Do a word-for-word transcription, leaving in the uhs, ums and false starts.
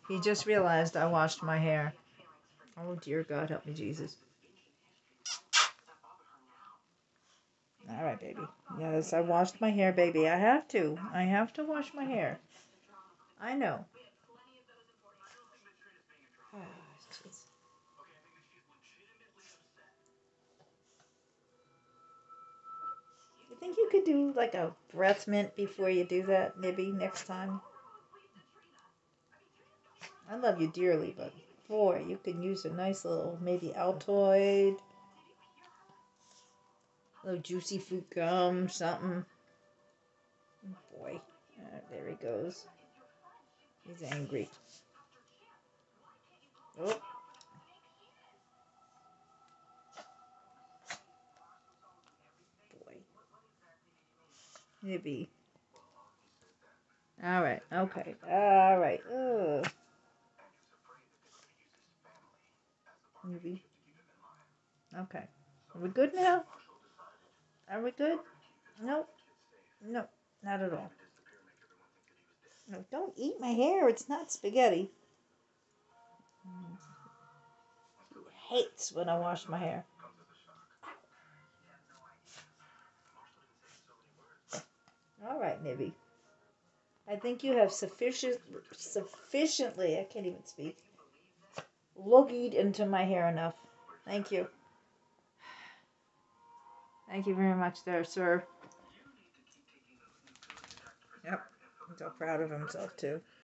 He just realized I washed my hair. Oh, dear God, help me, Jesus. All right, baby. Yes, I washed my hair, baby. I have to. I have to wash my hair. I know. Oh, jeez. You think you could do like a breath mint before you do that, Nibby, next time? I love you dearly, but boy, you can use a nice little maybe Altoid, a little juicy fruit gum, something. Boy, uh, there he goes. He's angry. Oh, boy. Nibby. All right, okay. All right. Ugh. Nibby. Okay. Are we good now? Are we good? Nope. Nope. Not at all. No, don't eat my hair. It's not spaghetti. He hates when I wash my hair. All right, Nibby. I think you have sufficient, sufficiently, I can't even speak, loogied into my hair enough. Thank you. Thank you very much there, sir. Yep. He's so proud of himself, too.